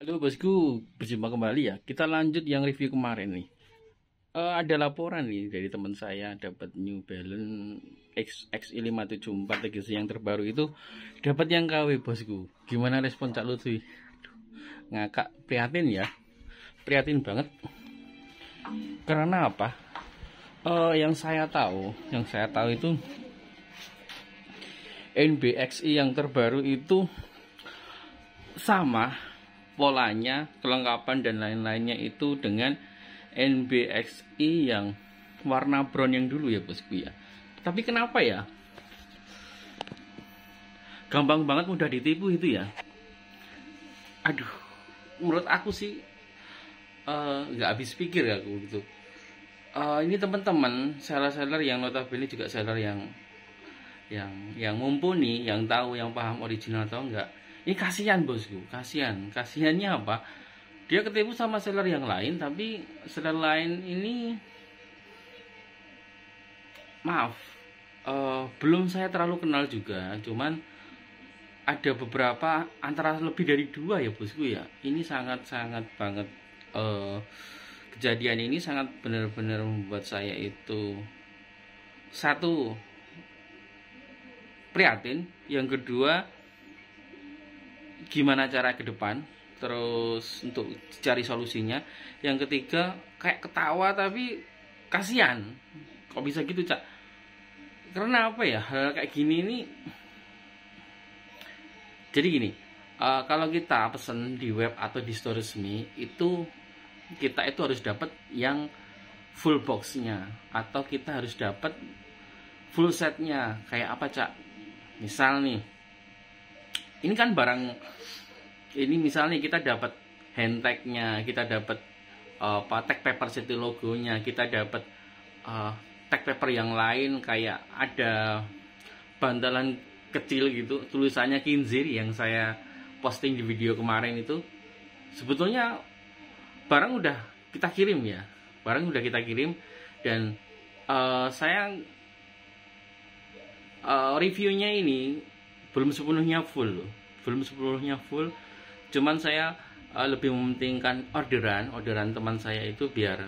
Halo bosku, berjumpa kembali ya. Kita lanjut yang review kemarin nih. Ada laporan nih dari teman saya dapat New Balance XI574 TGC yang terbaru itu dapat yang KW bosku. Gimana respon Cak Lutfi? Ngakak, prihatin ya, prihatin banget. Karena apa? Yang saya tahu itu NBXI yang terbaru itu sama polanya, kelengkapan dan lain-lainnya itu dengan NBXI yang warna brown yang dulu ya bosku ya. Tapi kenapa ya? Gampang banget mudah ditipu itu ya. Aduh, menurut aku sih nggak habis pikir ya aku gitu. Ini teman-teman seller-seller yang notabene juga seller yang mumpuni, yang tahu, yang paham original atau enggak. Ini kasihan bosku, kasihannya apa? Dia ketipu sama seller yang lain, tapi seller lain ini maaf, belum saya terlalu kenal juga, cuman ada beberapa, antara lebih dari 2 ya bosku ya. Ini sangat-sangat banget, kejadian ini sangat benar-benar membuat saya itu, satu, prihatin, yang kedua gimana cara ke depan, terus untuk cari solusinya, yang ketiga kayak ketawa tapi kasihan, kok bisa gitu Cak. Karena apa ya, hal kayak gini ini jadi gini, kalau kita pesen di web atau di store resmi itu kita itu harus dapat yang full boxnya, atau kita harus dapat full setnya. Kayak apa Cak? Misal nih, ini kan barang ini, misalnya kita dapat handtagnya, kita dapat tag paper city logonya, kita dapat tag paper yang lain, kayak ada bantalan kecil gitu tulisannya Kinzir yang saya posting di video kemarin itu. Sebetulnya barang udah kita kirim ya, dan saya reviewnya ini belum sepenuhnya full, cuman saya lebih mementingkan orderan teman saya itu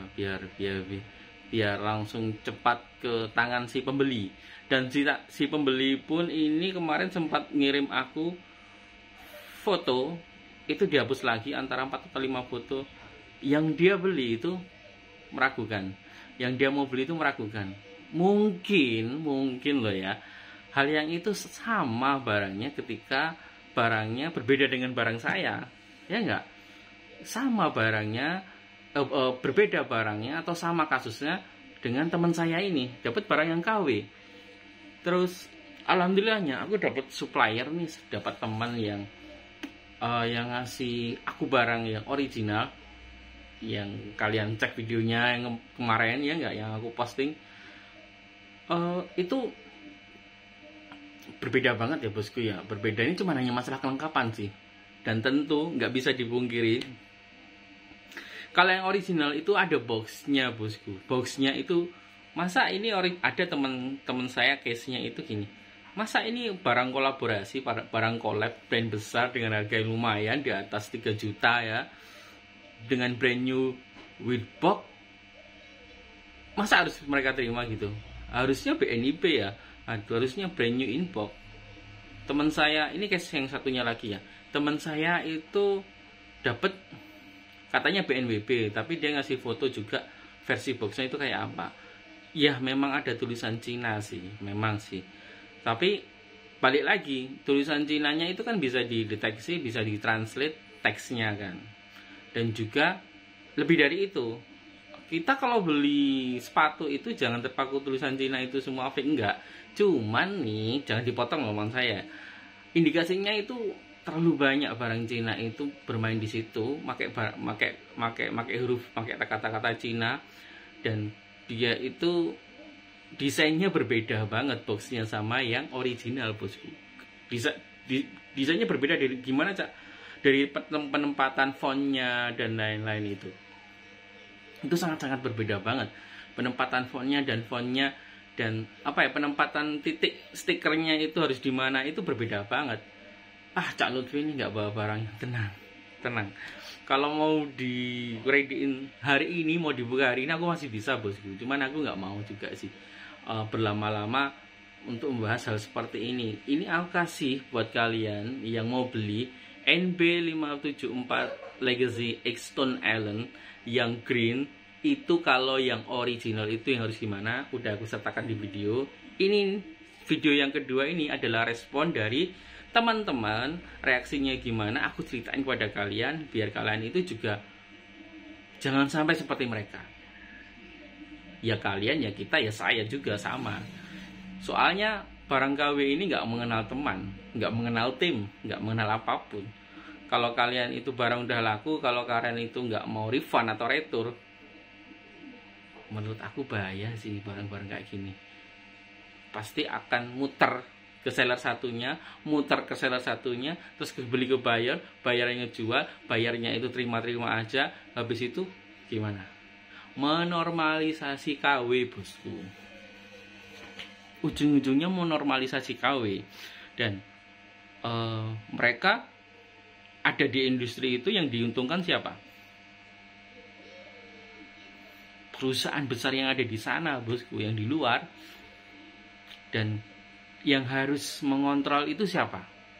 biar langsung cepat ke tangan si pembeli. Dan si pembeli pun ini kemarin sempat ngirim aku foto, itu dihapus lagi antara 4 atau 5 foto. Yang dia beli itu meragukan, yang dia mau beli itu meragukan. Mungkin loh ya, hal yang itu sama barangnya ketika barangnya berbeda dengan barang saya, ya enggak? Sama barangnya, berbeda barangnya, atau sama kasusnya dengan teman saya ini, dapat barang yang KW. Terus alhamdulillahnya aku dapat supplier nih, dapat teman yang ngasih aku barang yang original, yang kalian cek videonya yang kemarin ya enggak, yang aku posting. Itu berbeda banget ya bosku ya. Berbeda ini cuma hanya masalah kelengkapan sih, dan tentu nggak bisa dipungkiri kalau yang original itu ada boxnya bosku. Boxnya itu, masa ini ada teman-teman saya case-nya itu gini, masa ini barang kolaborasi, barang collab brand besar dengan harga yang lumayan di atas 3 juta ya, dengan brand new with box, masa harus mereka terima gitu? Harusnya BNIB ya, harusnya brand new inbox. Teman saya ini case yang satunya lagi ya, teman saya itu dapat katanya BNWB, tapi dia ngasih foto juga versi boxnya itu kayak apa. Ya memang ada tulisan Cina sih, memang sih, tapi balik lagi, tulisan Cinanya itu kan bisa dideteksi, bisa ditranslate teksnya kan. Dan juga lebih dari itu, kita kalau beli sepatu itu jangan terpaku tulisan Cina itu semua fake, enggak. Cuman nih, jangan dipotong ngomong saya. Indikasinya itu terlalu banyak barang Cina itu bermain di situ, pakai huruf, pakai kata-kata Cina, dan dia itu desainnya berbeda banget boxnya sama yang original bosku. Desainnya berbeda dari gimana Cak? Dari penempatan fontnya dan lain-lain itu sangat-sangat berbeda banget. Penempatan fontnya dan penempatan titik stikernya itu harus di mana, itu berbeda banget. Cak Lutfi ini nggak bawa barang, tenang, tenang. Kalau mau di readyin hari ini, mau dibuka hari ini, aku masih bisa bosku. Cuman aku nggak mau juga sih berlama-lama untuk membahas hal seperti ini. Ini aku kasih buat kalian yang mau beli NB574 Legacy X Stone Island yang green. Itu kalau yang original itu yang harus gimana, udah aku sertakan di video. Ini video yang kedua ini adalah respon dari teman-teman, reaksinya gimana, aku ceritain kepada kalian biar kalian itu juga jangan sampai seperti mereka. Ya kalian, ya kita, ya saya juga sama. Soalnya barang KW ini nggak mengenal teman, nggak mengenal tim, nggak mengenal apapun. Kalau kalian itu barang udah laku, kalau kalian itu nggak mau refund atau retur, menurut aku bahaya sih barang-barang kayak gini. Pasti akan muter ke seller satunya, muter ke seller satunya, terus beli ke buyer, bayarnya jual, bayarnya itu terima-terima aja. Habis itu gimana? Menormalisasi KW bosku. Ujung-ujungnya menormalisasi KW. Dan mereka ada di industri itu yang diuntungkan siapa? Perusahaan besar yang ada di sana bosku, yang di luar. Dan yang harus mengontrol itu siapa?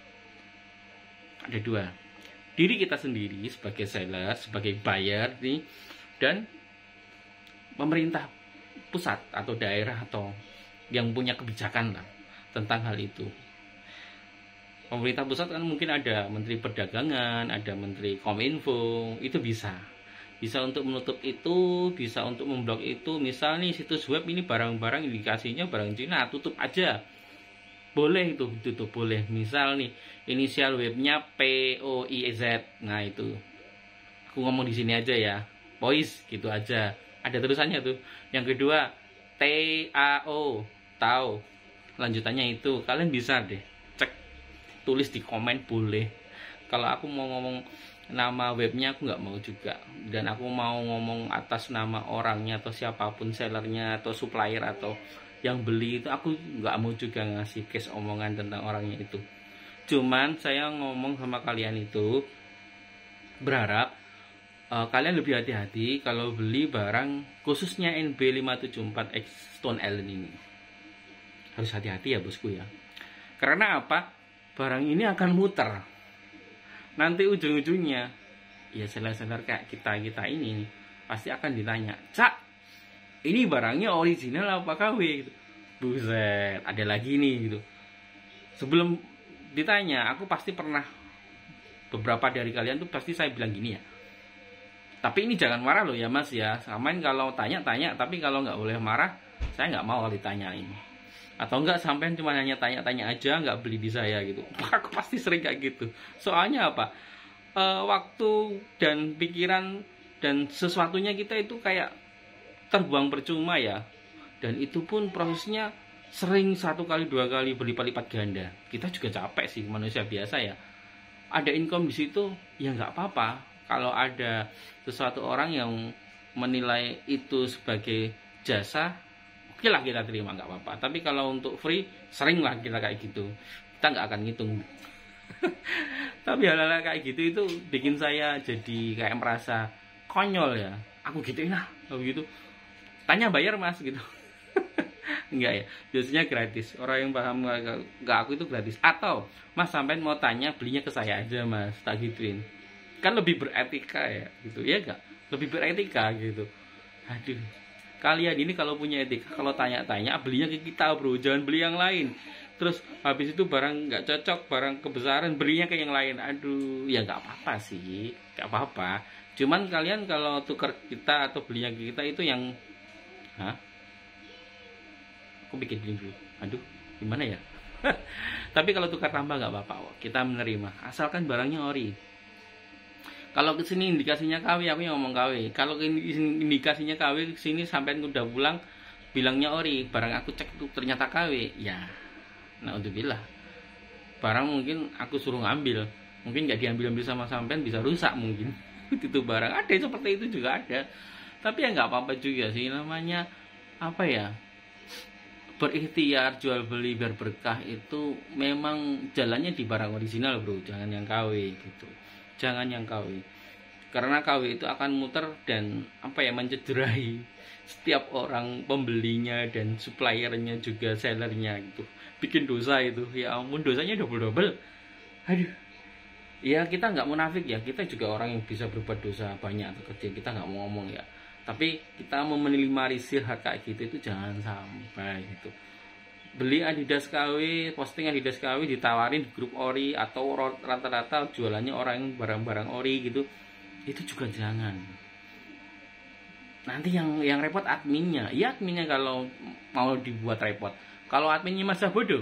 Ada dua, diri kita sendiri sebagai seller, sebagai buyer nih, dan pemerintah pusat atau daerah atau yang punya kebijakan lah tentang hal itu. Pemerintah pusat kan mungkin ada Menteri Perdagangan, ada Menteri Kominfo, itu bisa untuk menutup itu, bisa untuk memblok itu. Misal nih situs web ini barang-barang indikasinya barang Cina, tutup aja. Boleh itu tutup, boleh. Misal nih inisial webnya POIZ, nah itu aku ngomong di sini aja ya, POIZ gitu aja, ada terusannya tuh. Yang kedua TAO, tahu lanjutannya itu, kalian bisa deh cek, tulis di komen boleh. Kalau aku mau ngomong nama webnya aku nggak mau juga, dan aku mau ngomong atas nama orangnya atau siapapun, sellernya atau supplier atau yang beli itu, aku nggak mau juga ngasih case omongan tentang orangnya itu. Cuman saya ngomong sama kalian itu berharap kalian lebih hati-hati kalau beli barang khususnya NB574 X Stone Island ini. Harus hati-hati ya bosku ya. Karena apa? Barang ini akan muter. Nanti ujung-ujungnya ya seller-seller kayak kita ini nih, pasti akan ditanya, "Cak, ini barangnya original apa KW?" gitu. Buset, ada lagi nih gitu. Sebelum ditanya, aku pasti pernah, beberapa dari kalian tuh pasti saya bilang gini ya, "Tapi ini jangan marah loh ya mas ya, samain kalau tanya-tanya, tapi kalau nggak boleh marah, saya nggak mau ditanyain. Atau enggak sampean cuma hanya tanya-tanya aja, nggak beli di saya gitu." Aku pasti sering kayak gitu. Soalnya apa? Waktu dan pikiran dan sesuatunya kita itu kayak terbuang percuma ya. Dan itu pun prosesnya sering 1 kali 2 kali berlipat-lipat ganda. Kita juga capek sih, manusia biasa ya. Ada income di situ ya nggak apa-apa. Kalau ada sesuatu orang yang menilai itu sebagai jasa, oke lah kita terima, nggak apa-apa. Tapi kalau untuk free, sering lah kita kayak gitu, kita nggak akan ngitung. Tapi hal-hal kayak gitu itu bikin saya jadi kayak merasa konyol ya. Aku gituin lah, aku gitu. Tanya bayar mas gitu. Enggak ya, biasanya gratis. Orang yang paham nggak aku itu gratis. Atau mas sampean mau tanya, belinya ke saya aja mas, tak gituin. Kan lebih beretika ya gitu ya, nggak? Lebih beretika gitu. Aduh, kalian ini kalau punya etika, kalau tanya-tanya belinya ke kita bro, jangan beli yang lain. Terus habis itu barang nggak cocok, barang kebesaran, belinya ke yang lain. Aduh, ya nggak apa-apa sih, nggak apa-apa. Cuman kalian kalau tukar kita atau belinya ke kita itu yang, aku bikin dulu. Aduh, gimana ya? Tapi kalau tukar tambah nggak apa-apa, kita menerima, asalkan barangnya ori. Kalau kesini indikasinya KW, aku yang ngomong KW. Kalau indikasinya KW kesini sampai udah pulang bilangnya ori, barang aku cek tuh ternyata KW, ya. Nah alhamdulillah, barang mungkin aku suruh ngambil, mungkin nggak diambil sama sampean, bisa rusak mungkin. Itu barang ada seperti itu juga ada. Tapi ya nggak apa-apa juga sih, namanya apa ya, berikhtiar jual beli biar berkah itu memang jalannya di barang original bro, jangan yang KW gitu. jangan yang KW. Karena KW itu akan muter dan mencederai setiap orang pembelinya dan suppliernya juga sellernya gitu. Bikin dosa itu, ya ampun, dosanya double. Aduh. Ya kita nggak munafik ya, kita juga orang yang bisa berbuat dosa banyak atau kecil, kita nggak mau ngomong ya. Tapi kita mau meminimalisir hal kayak gitu itu jangan sampai gitu. Beli Adidas KW, posting Adidas KW ditawarin di grup ori atau rata-rata jualannya orang barang-barang ori gitu, itu juga jangan. Nanti yang repot adminnya. Ya adminnya kalau mau dibuat repot. Kalau adminnya masa bodoh,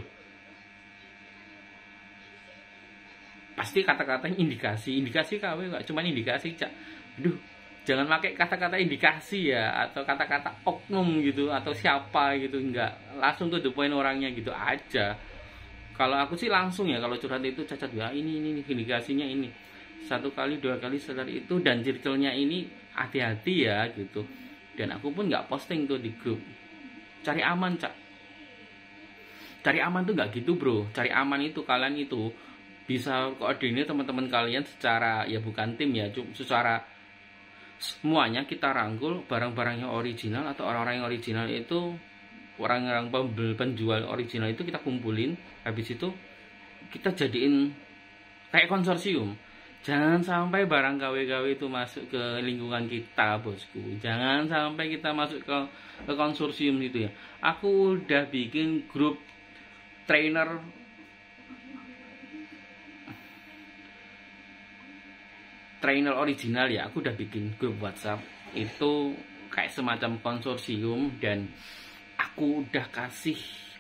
pasti kata-katanya indikasi KW nggak cuma indikasi, Cak. Aduh, jangan pakai kata-kata indikasi ya, atau kata-kata oknum gitu, atau siapa gitu, enggak, langsung tuh the point orangnya gitu aja. Kalau aku sih langsung ya, kalau curhat itu cacat ya, ini indikasinya ini, 1 kali 2 kali setelah itu, dan circle-nya ini hati-hati ya gitu. Dan aku pun nggak posting tuh di grup. Cari aman, Cak. Cari aman tuh nggak gitu bro. Cari aman itu kalian itu bisa koordinir teman-teman kalian secara, ya bukan tim ya, secara semuanya kita rangkul barang-barang yang original atau orang-orang yang original itu, orang-orang penjual original itu kita kumpulin, habis itu kita jadiin kayak konsorsium. Jangan sampai barang KW-KW itu masuk ke lingkungan kita, bosku. Jangan sampai kita masuk ke konsorsium itu ya. Aku udah bikin grup trainer original ya, aku udah bikin grup WhatsApp itu kayak semacam konsorsium, dan aku udah kasih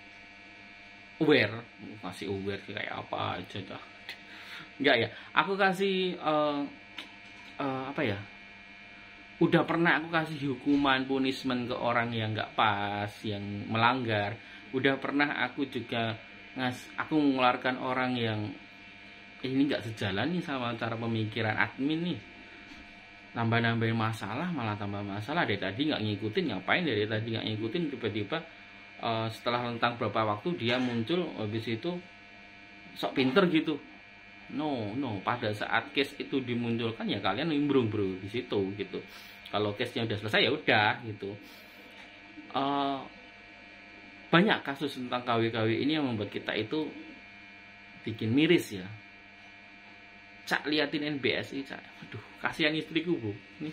aware kayak apa aja dah. Enggak ya, aku kasih udah pernah aku kasih hukuman punishment ke orang yang nggak pas, yang melanggar. Udah pernah aku juga aku mengeluarkan orang yang ini nggak sejalan nih sama cara pemikiran admin nih, nambah-nambahin masalah, malah tambah masalah. Dari tadi nggak ngikutin, ngapain dari tadi nggak ngikutin, tiba-tiba setelah rentang berapa waktu dia muncul, habis itu sok pinter gitu. No, pada saat case itu dimunculkan ya kalian nimbrung bro di situ gitu. Kalau case-nya udah selesai ya udah gitu. Banyak kasus tentang KW-KW ini yang membuat kita itu bikin miris ya. Cak, liatin NBSI, Cak. Aduh, kasihan istriku, Bu. Nih.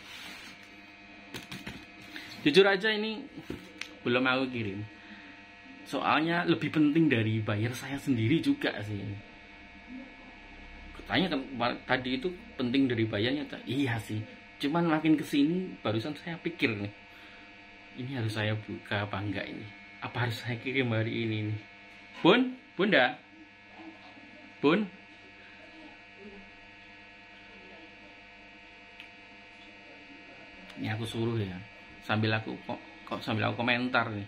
Jujur aja ini belum aku kirim. Soalnya lebih penting dari bayar saya sendiri juga sih. Katanya kan tadi itu penting dari bayarnya, Cak. Iya sih. Cuman makin kesini barusan saya pikir nih. Ini harus saya buka apa enggak ini? Apa harus saya kirim hari ini nih? Bunda. Bun. Ini aku suruh ya, sambil aku komentar nih.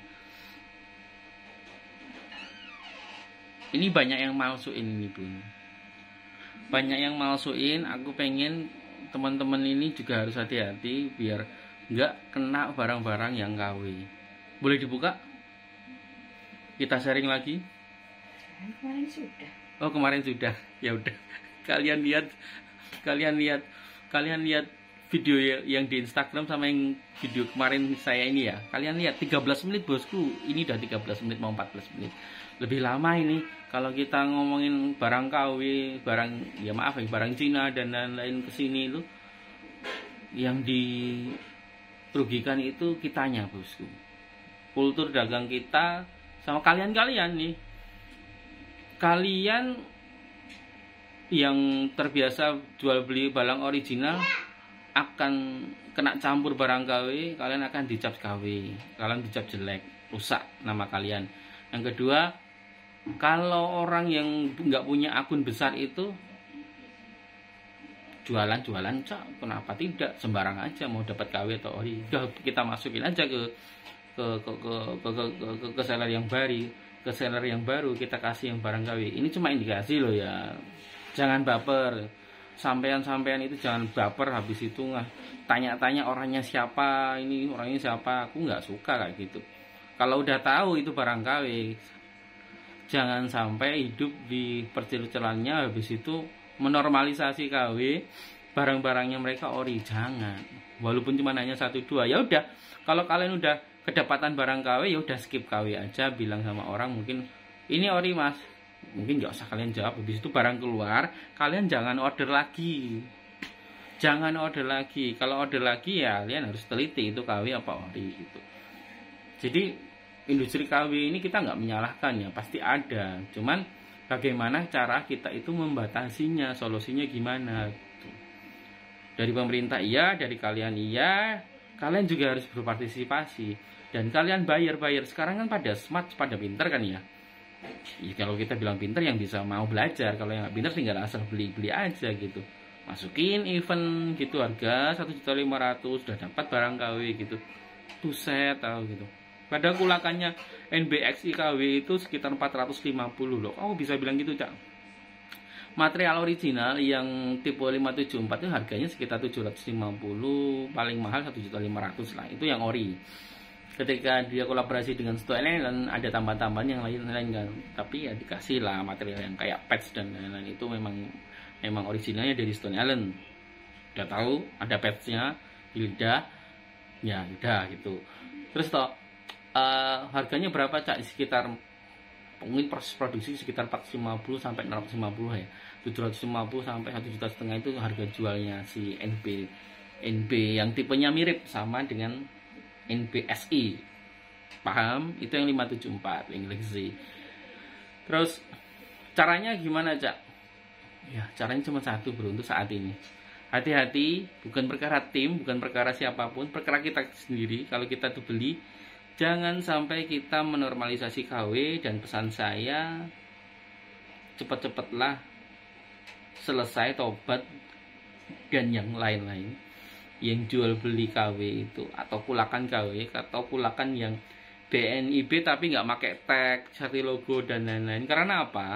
Ini banyak yang malsuin ini Bun, banyak yang malsuin. Aku pengen teman-teman ini juga harus hati-hati biar nggak kena barang-barang yang KW. Boleh dibuka? Kita sharing lagi. Kemarin sudah. Oh kemarin sudah, ya udah. Kalian lihat video yang di Instagram sama yang video kemarin saya ini ya. Kalian lihat 13 menit bosku. Ini udah 13 menit mau 14 menit. Lebih lama ini kalau kita ngomongin barang KW, barang Cina dan lain-lain kesini itu, yang dirugikan itu kitanya bosku. Kultur dagang kita sama kalian nih. Kalian yang terbiasa jual beli barang original akan kena campur barang KW, kalian akan dicap KW, kalian dicap jelek, rusak nama kalian. Yang kedua, kalau orang yang nggak punya akun besar itu jualan Cak, kenapa tidak sembarang aja mau dapat KW atau ori, udah kita masukin aja ke seller yang baru, kita kasih yang barang KW. Ini cuma indikasi loh ya, jangan baper. Sampean itu jangan baper, habis itu tanya-tanya orangnya siapa, aku nggak suka kayak gitu. Kalau udah tahu itu barang KW, jangan sampai hidup di percelannya, habis itu menormalisasi KW, barang-barangnya mereka ori, jangan. Walaupun cuma hanya 1-2, ya udah. Kalau kalian udah kedapatan barang KW, ya udah skip KW aja, bilang sama orang mungkin ini ori mas, mungkin nggak usah kalian jawab. Habis itu barang keluar, kalian jangan order lagi. Jangan order lagi. Kalau order lagi ya kalian harus teliti itu KW apa ori gitu. Jadi industri KW ini kita nggak menyalahkan ya, pasti ada. Cuman bagaimana cara kita itu membatasinya, solusinya gimana gitu. Dari pemerintah iya, dari kalian iya, kalian juga harus berpartisipasi. Dan kalian bayar. Sekarang kan pada smart, pada pinter kan ya. Ya kalau kita bilang pinter yang bisa mau belajar, kalau yang nggak pinter tinggal asal beli aja gitu. Masukin event gitu harga 1.500.000 udah dapat barang KW gitu. Buset tahu gitu. Padahal kulakannya NBXI KW itu sekitar 450 loh. Oh bisa bilang gitu, Cak. Material original yang tipe 574 itu harganya sekitar 750, paling mahal 1.500.000 lah. Itu yang ori. Ketika dia kolaborasi dengan Stone Island ada tambahan-tambahan yang lain-lain kan. Tapi ya dikasih lah material yang kayak patch dan lain-lain, itu memang originalnya dari Stone Island. Udah tahu ada patchnya di lidah, ya udah gitu. Terus toh harganya berapa, Cak? Sekitar mungkin proses produksi sekitar 450 sampai 650 ya. 750 sampai 1,5 juta itu harga jualnya si NB yang tipenya mirip sama dengan NBSI. Paham? Itu yang 574 yang Legacy. Terus caranya gimana, Cak? Ya, caranya cuma satu, bro, untuk saat ini. Hati-hati, bukan perkara tim, bukan perkara siapapun, perkara kita sendiri. Kalau kita tuh beli, jangan sampai kita menormalisasi KW. Dan pesan saya, cepat-cepatlah selesai tobat dan yang lain-lain yang jual beli KW itu, atau kulakan KW, atau kulakan yang BNIB tapi nggak pakai tag, cari logo dan lain-lain. Karena apa?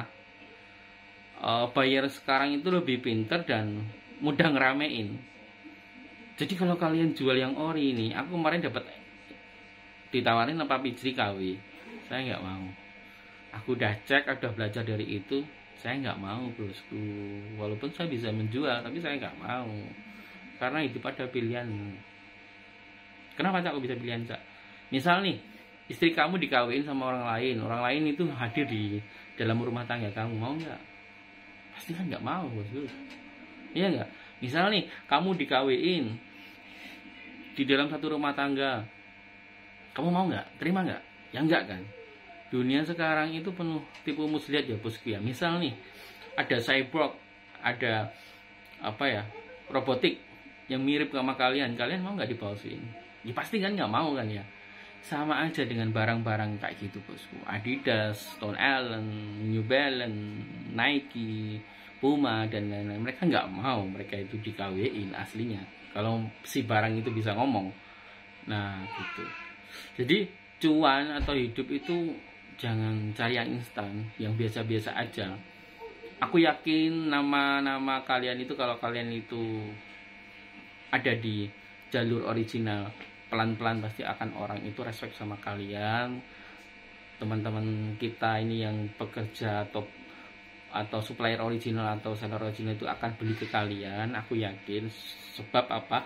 Buyer sekarang itu lebih pinter dan mudah ngeramein. Jadi kalau kalian jual yang ori ini, aku kemarin dapat ditawarin 4 biji KW, saya nggak mau. Aku udah cek, udah belajar dari itu, saya nggak mau, bosku. Walaupun saya bisa menjual, tapi saya nggak mau. Karena hidup ada pilihan. Kenapa, Cak, aku bisa pilihan, Cak? Misal nih, istri kamu dikawin sama orang lain itu hadir di dalam rumah tangga kamu, mau nggak? Pasti kan nggak mau, bosku. Iya nggak? Misal nih, kamu dikawin di dalam satu rumah tangga, kamu mau nggak? Terima nggak? Ya nggak kan? Dunia sekarang itu penuh tipu muslihat ya, bosku ya. Misal nih, ada cyborg, ada apa ya, robotik yang mirip sama kalian mau nggak dipalsuin? Ya pasti kan nggak mau kan ya. Sama aja dengan barang-barang kayak gitu, bosku. Adidas, Stone Island, New Balance, Nike, Puma dan lain-lain. Mereka nggak mau mereka itu dikawin aslinya. Kalau si barang itu bisa ngomong. Nah gitu. Jadi cuan atau hidup itu jangan cari yang instan, yang biasa-biasa aja. Aku yakin nama kalian itu, kalau kalian itu ada di jalur original, pelan-pelan pasti akan orang itu respect sama kalian. Teman-teman kita ini yang pekerja atau supplier original atau seller original itu akan beli ke kalian, aku yakin. Sebab apa?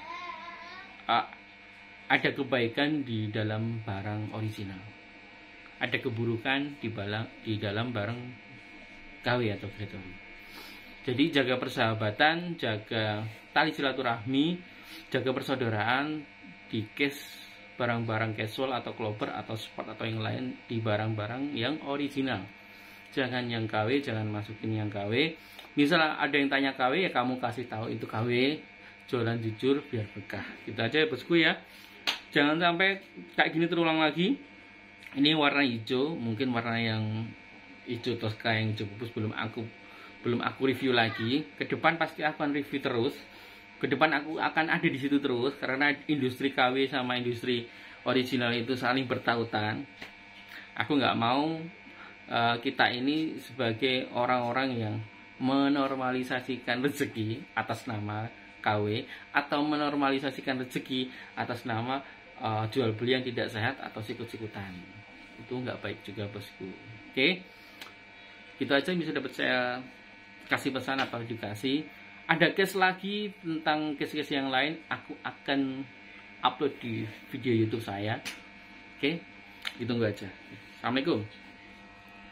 Ada kebaikan di dalam barang original, ada keburukan di dalam barang KW atau grade ori. Jadi jaga persahabatan, jaga tali silaturahmi, jaga persaudaraan di case barang-barang casual atau clover atau sport atau yang lain, di barang-barang yang original. Jangan yang KW, jangan masukin yang KW. Misalnya ada yang tanya KW, ya kamu kasih tahu itu KW, jualan jujur biar berkah. Gitu aja ya, bosku ya. Jangan sampai kayak gini terulang lagi. Ini warna hijau, mungkin warna yang hijau Tosca yang hijau pupus belum aku review lagi. Ke depan pasti aku akan review terus. Ke depan aku akan ada di situ terus, karena industri KW sama industri original itu saling bertautan. Aku nggak mau kita ini sebagai orang-orang yang menormalisasikan rezeki atas nama KW, atau menormalisasikan rezeki atas nama jual beli yang tidak sehat atau sikut-sikutan. Itu nggak baik juga, bosku. Oke, itu aja yang bisa dapat saya kasih pesan apa dikasih. Ada case lagi tentang case-case yang lain, aku akan upload di video YouTube saya. Oke, itu aja. Assalamualaikum.